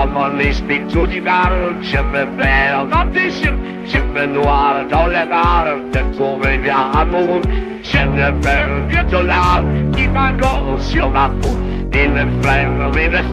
comunisti giudicare, sempre vero, tantissimo, sempre noire, tollerare, per come viamo, sempre vero, vietolare, chi manco, si va, in il freno,